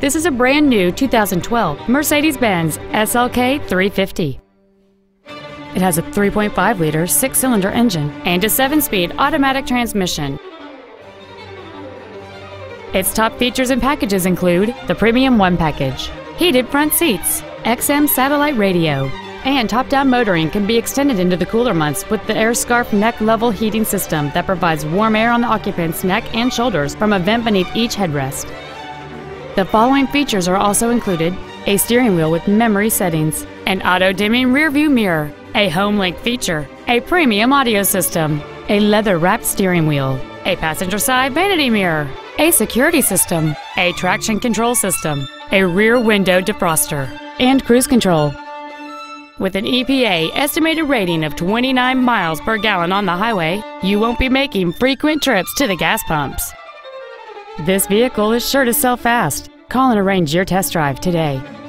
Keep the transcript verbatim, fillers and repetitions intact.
This is a brand new two thousand twelve Mercedes-Benz S L K three fifty. It has a three point five liter six-cylinder engine and a seven-speed automatic transmission. Its top features and packages include the Premium One package, heated front seats, X M satellite radio, and top-down motoring can be extended into the cooler months with the Air Scarf neck level heating system that provides warm air on the occupant's neck and shoulders from a vent beneath each headrest. The following features are also included: a steering wheel with memory settings, an auto-dimming rear-view mirror, a HomeLink feature, a premium audio system, a leather-wrapped steering wheel, a passenger side vanity mirror, a security system, a traction control system, a rear window defroster, and cruise control. With an E P A estimated rating of twenty-nine miles per gallon on the highway, you won't be making frequent trips to the gas pumps. This vehicle is sure to sell fast. Call and arrange your test drive today.